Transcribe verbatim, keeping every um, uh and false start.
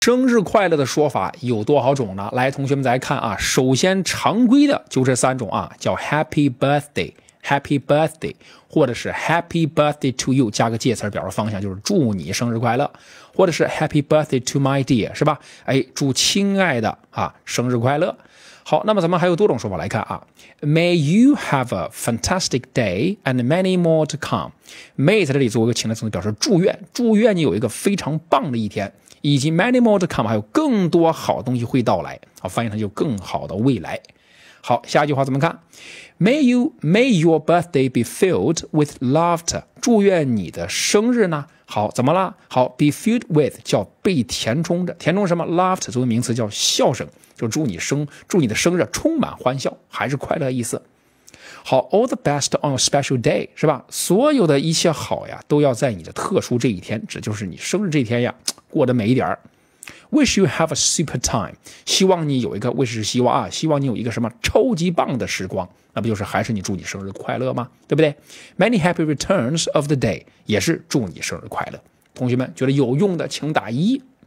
生日快乐的说法有多少种呢？来，同学们再来看啊，首先常规的就这三种啊，叫 Happy Birthday。Happy birthday， 或者是 Happy birthday to you， 加个介词表示方向，就是祝你生日快乐，或者是 Happy birthday to my dear， 是吧？哎，祝亲爱的啊生日快乐。好，那么咱们还有多种说法来看啊。May you have a fantastic day and many more to come。May 在这里作为一个情的动词表示祝愿，祝愿你有一个非常棒的一天，以及 many more to come， 还有更多好东西会到来。好，翻译成就更好的未来。好，下一句话怎么看 ？May you may your birthday be filled with laughter。祝愿你的生日呢，好，怎么了？好 ，be filled with 叫被填充着，填充什么 ？laughter 作为名词叫笑声，就祝你生祝你的生日充满欢笑，还是快乐意思。好 ，all the best on a special day， 是吧？所有的一切好呀，都要在你的特殊这一天，指就是你生日这一天呀，过得美一点。Wish you have a super time， 希望你有一个 wish 是希望啊，希望你有一个什么超级棒的时光，那不就是还是你祝你生日快乐吗？对不对 ？Many happy returns of the day 也是祝你生日快乐。同学们觉得有用的，请打一。